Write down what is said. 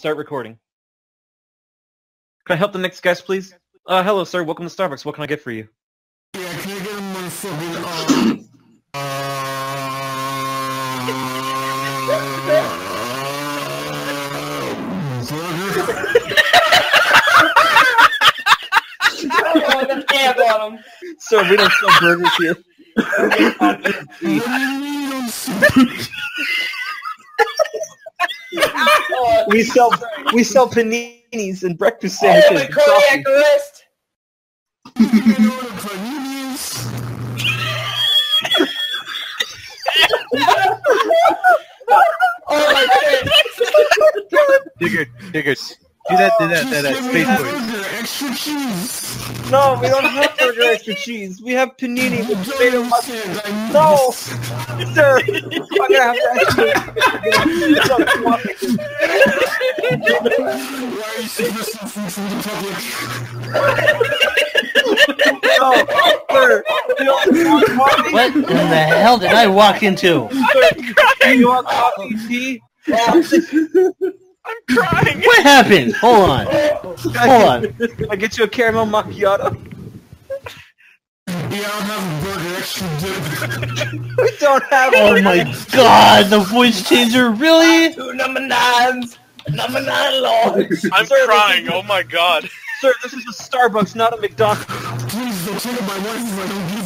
start recording. Can I help the next guest, please? Hello, sir. Welcome to Starbucks. What can I get for you? Yeah, can I get him motherfucking, Oh, the camp on him. Sir, we don't sell burgers here. we sell paninis and breakfast sandwiches. Oh, the cardiac arrest. Oh my god. Diggers. Do that space voice. Extra cheese. No, we don't have burger extra cheese. We have panini with tomato mustard. No, sir, I'm gonna have to Why are you saying this in public? No, sir, you don't want coffee? What in the hell did I walk into? Sir, you want coffee, tea? I'm crying. What happened? Hold on. Hold on. Can I get you a caramel macchiato? Yeah, I'll have a burger extra dip. We don't have Oh my god, the voice changer, really? Two number nines. Number 9 lords. I'm crying. Oh my god. Sir, this is a Starbucks, not a McDonald's. Please don't tell my wife if I don't give